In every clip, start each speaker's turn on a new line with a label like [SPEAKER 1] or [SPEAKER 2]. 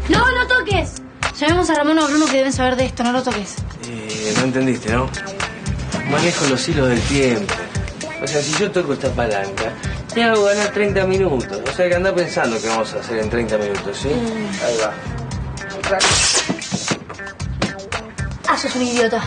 [SPEAKER 1] No, no toques. Llamemos a Ramón o a Bruno que deben saber de esto, no lo toques.
[SPEAKER 2] No entendiste, ¿no? Manejo los hilos del tiempo. O sea, si yo toco esta palanca, te hago ganar 30 minutos. O sea, que anda pensando que vamos a hacer en 30 minutos, ¿sí? Ahí va.
[SPEAKER 1] Ah, sos un idiota.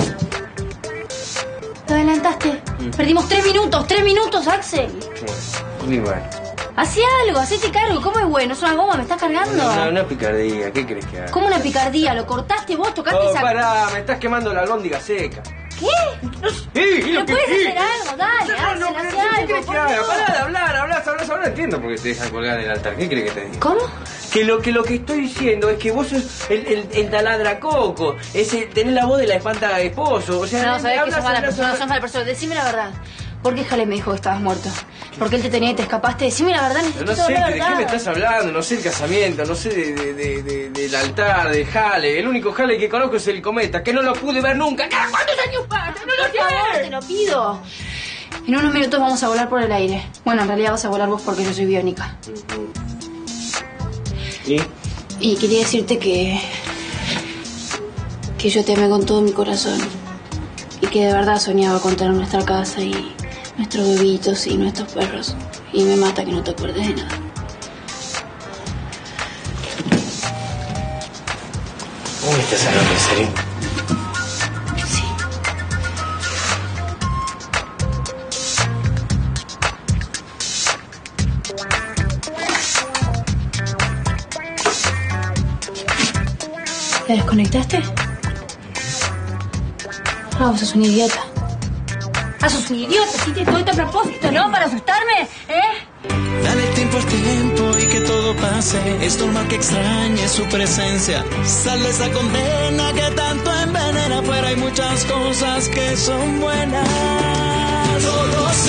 [SPEAKER 1] Te adelantaste. Perdimos 3 minutos, Axel.
[SPEAKER 2] Muy bueno.
[SPEAKER 1] Hacé algo, hacete cargo. ¿Cómo es bueno? ¿Es una goma? ¿Me estás cargando?
[SPEAKER 2] No, una picardía. ¿Qué crees que haga?
[SPEAKER 1] ¿Cómo una picardía? ¿Lo cortaste vos? ¿Tocaste esa...?
[SPEAKER 2] Pará, me estás quemando la albóndiga seca.
[SPEAKER 1] ¿Qué? ¿Me puedes hacer algo? Dale, Axel, hacé algo.
[SPEAKER 2] ¿Qué crees que haga? Pará de hablar, hablas. No entiendo por qué te dejan colgar en el altar. ¿Qué crees que te diga?
[SPEAKER 1] ¿Cómo?
[SPEAKER 2] Que lo que estoy diciendo es que vos sos el taladracoco. Tenés la voz de la espanta esposo. O sea,
[SPEAKER 1] no, sabés que sos mala persona, Decime la verdad. ¿Por qué Jale me dijo que estabas muerto? ¿Por qué él te tenía y te escapaste? Decime la verdad, necesito
[SPEAKER 2] no sé
[SPEAKER 1] la
[SPEAKER 2] de
[SPEAKER 1] verdad.
[SPEAKER 2] qué me estás hablando, no sé el casamiento, no sé del altar, de Jale. El único Jale que conozco es el cometa, que no lo pude ver nunca. ¿Cada cuántos años pasa? ¡No lo sé!
[SPEAKER 1] Por favor, te lo pido. En unos minutos vamos a volar por el aire. Bueno, en realidad vas a volar vos porque yo soy biónica. Y quería decirte que yo te amé con todo mi corazón. Y que de verdad soñaba con tener nuestra casa y nuestros bebitos y nuestros perros. Y me mata que no te acuerdes de nada.
[SPEAKER 2] ¿Cómo me estás hablando en serio?
[SPEAKER 1] Sí. ¿La desconectaste? Ah, vos sos un idiota. Ah, sos un idiota. Hiciste todo esto a propósito, ¿no? Para asustarme, ¿eh?
[SPEAKER 3] Dale tiempo al tiempo y que todo pase. Es normal que extrañes su presencia. Sal de esa condena que tanto envenena. Pero hay muchas cosas que son buenas. Todo